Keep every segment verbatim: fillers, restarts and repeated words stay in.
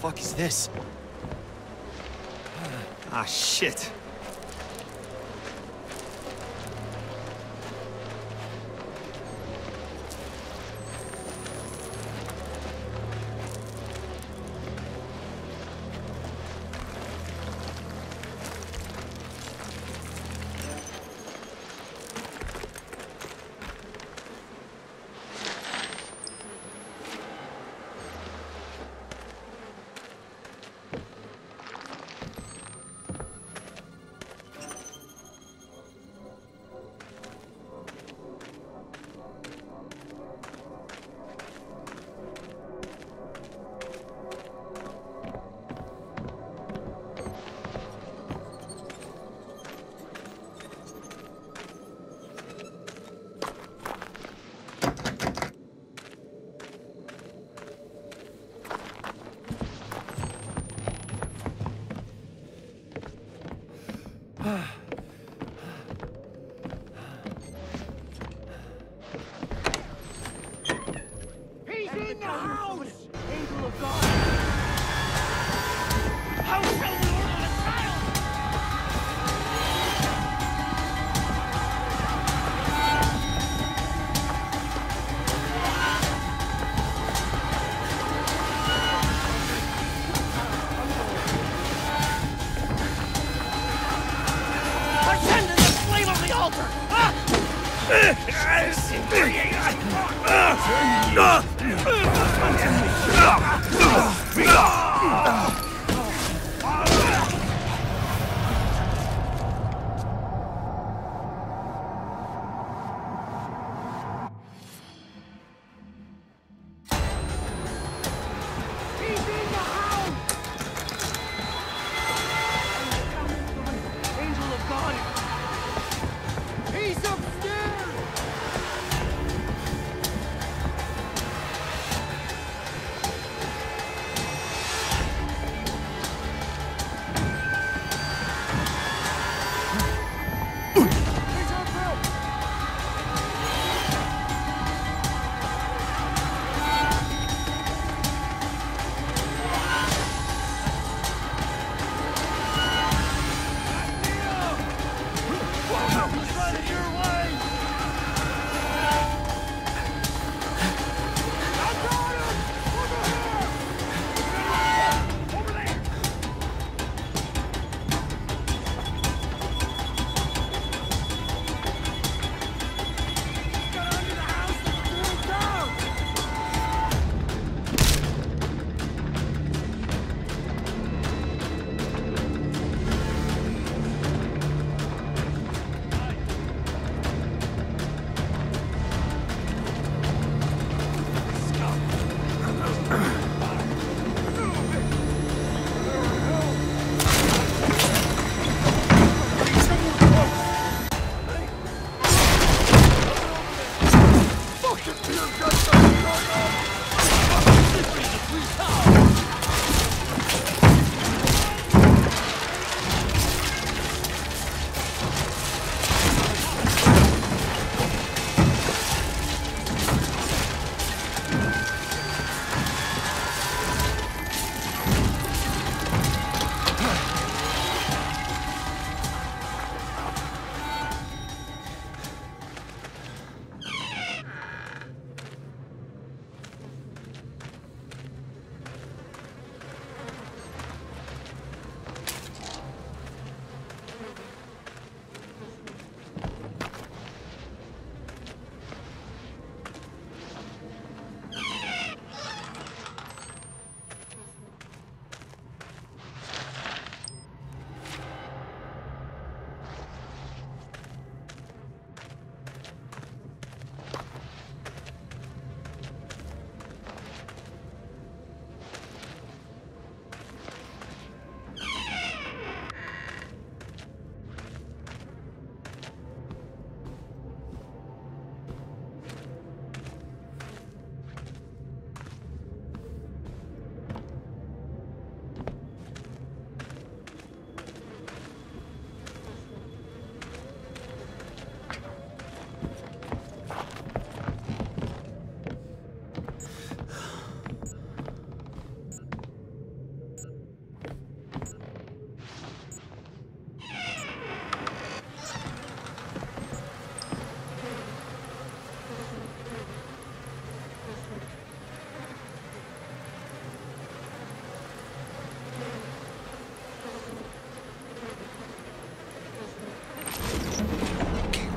fuck is this? Ah, shit.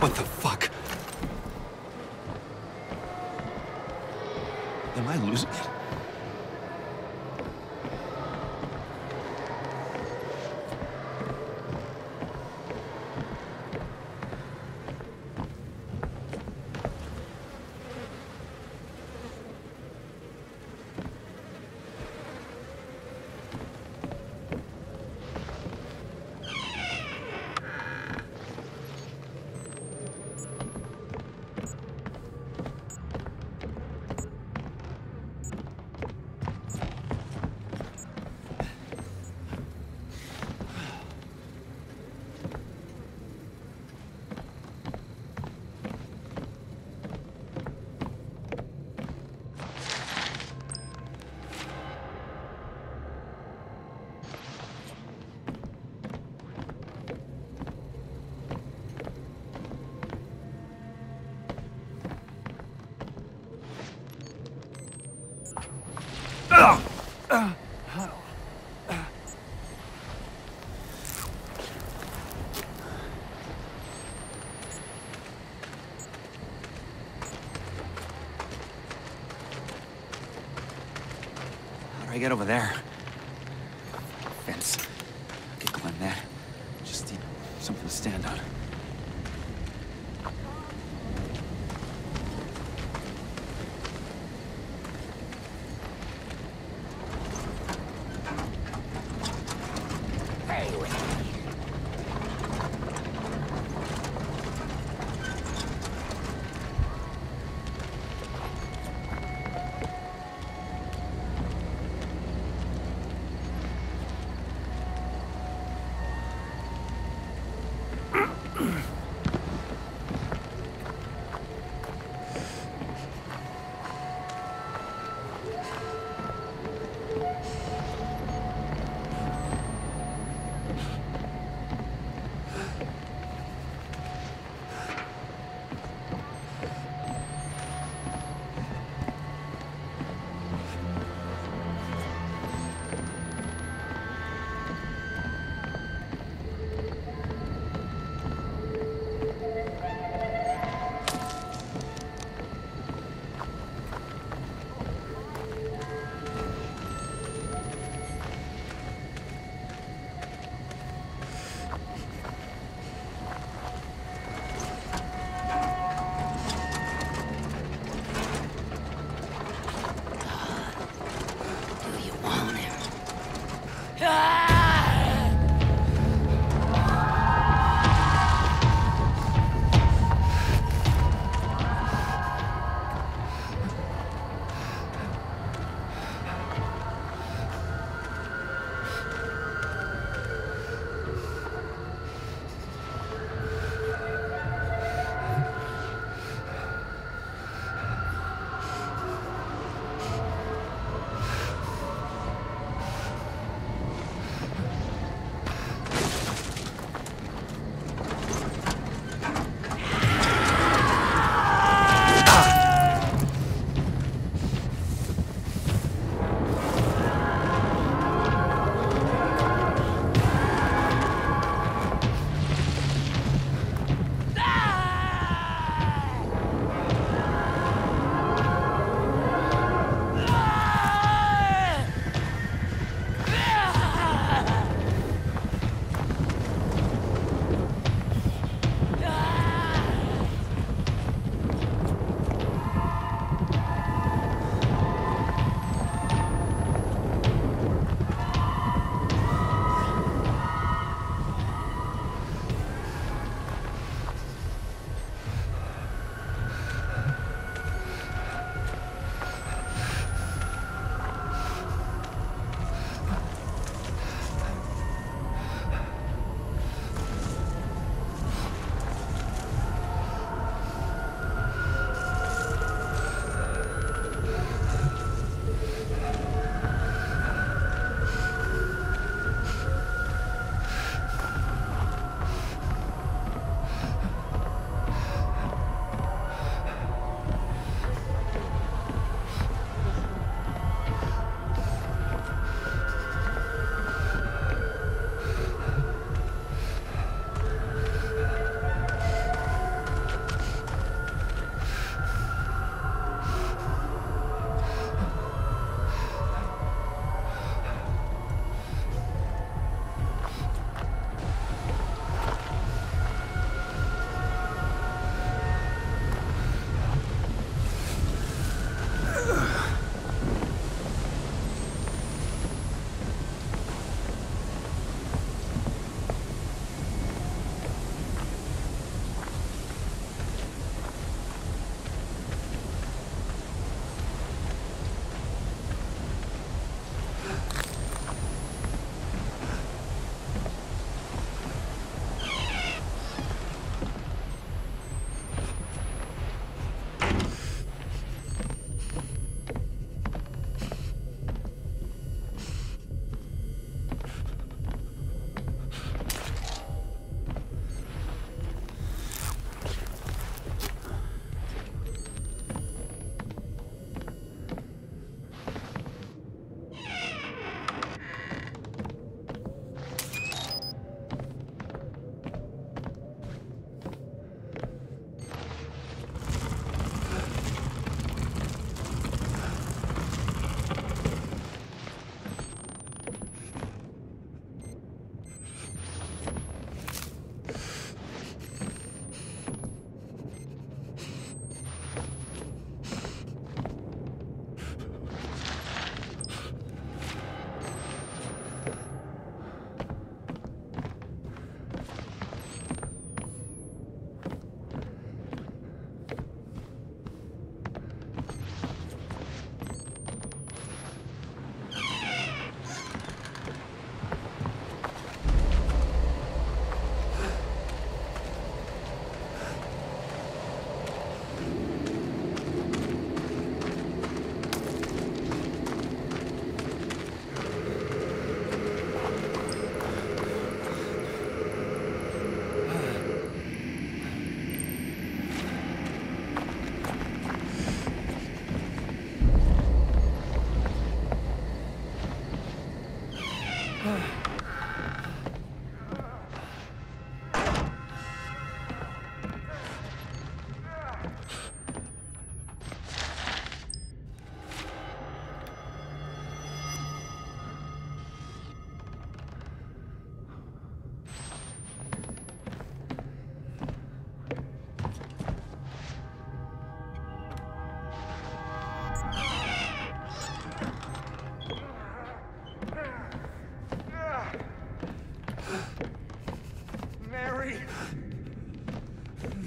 What the fuck? Am I losing it? How do I get over there? Fence. I could climb that. Just need something to stand on.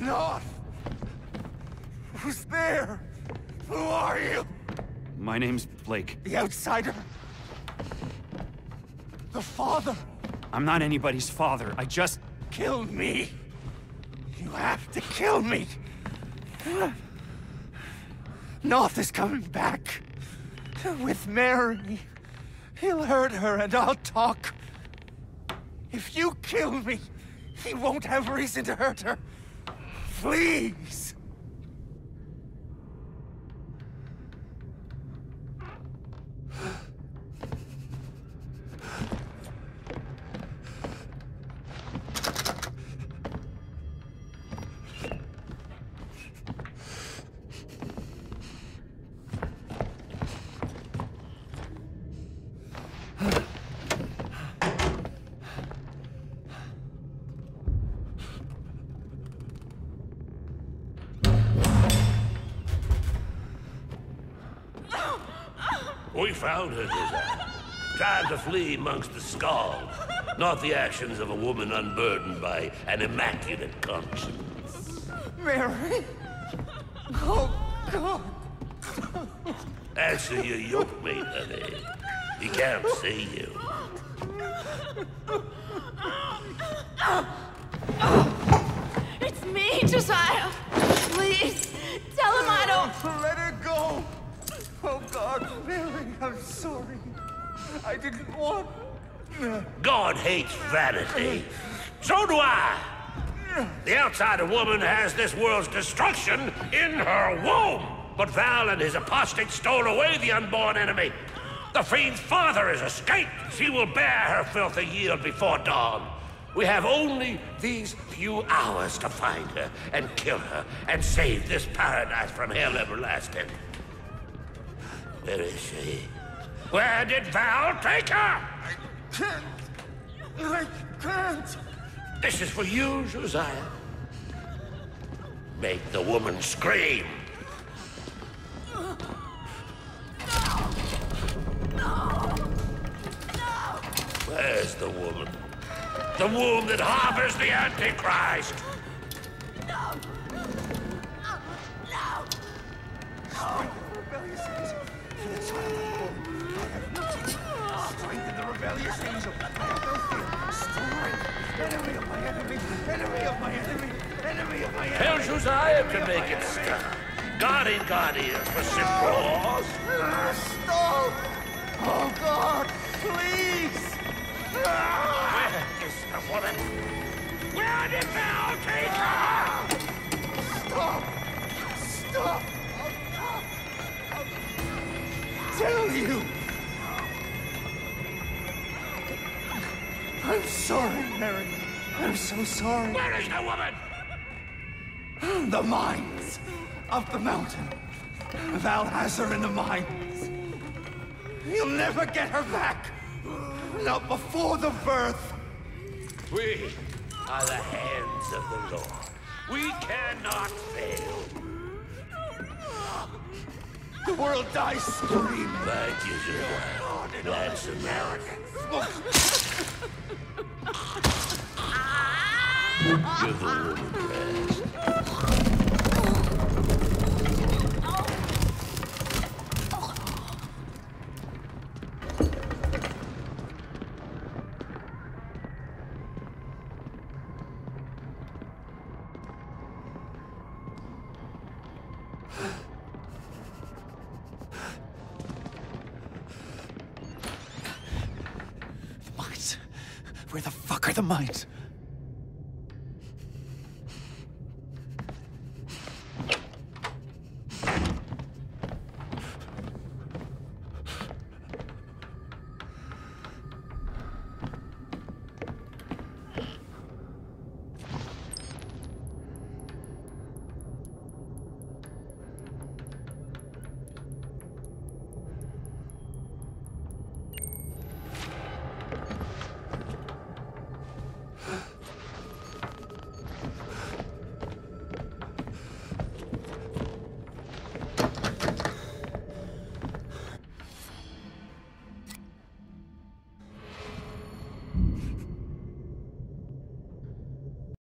Not! Who's there? Who are you? My name's Blake. The outsider? The father? I'm not anybody's father. I just... Kill me! You have to kill me! Noth is coming back. With Mary. He'll hurt her and I'll talk. If you kill me, he won't have reason to hurt her. Please! We found her, Desire, trying to flee amongst the skulls, not the actions of a woman unburdened by an immaculate conscience. Mary? Oh, God! Answer your yoke mate, honey. He can't see you. It's me, Josiah. Please, tell him I don't... Let her go! Oh, God, Mary, I'm sorry. I didn't want... God hates vanity. So do I. The outsider woman has this world's destruction in her womb. But Val and his apostate stole away the unborn enemy. The fiend's father has escaped. She will bear her filthy yield before dawn. We have only these few hours to find her and kill her and save this paradise from hell everlasting. Where is she? Where did Val take her? I can't. I can't. This is for you, Josiah. Make the woman scream. Where's the woman? The womb that harbors the Antichrist. Strengthen the rebellious angel. I have no fear. Strength. Enemy of my enemy. Enemy of my enemy. Enemy of my enemy. Tell Josiah to make it stop. Guardian Guardian for simple. Stop! Oh, God, please! Where is the woman? Where did Val take her? Stop! Stop! Tell you! I'm sorry, Mary. I'm so sorry. Where is the woman? The mines of the mountain. Val has her in the mines. You'll never get her back. Not before the birth. We are the hands of the Lord. We cannot fail. The world dies screaming. Thank you, Josiah. That's American. Give the woman rest. Mines. Where the fuck are the mines?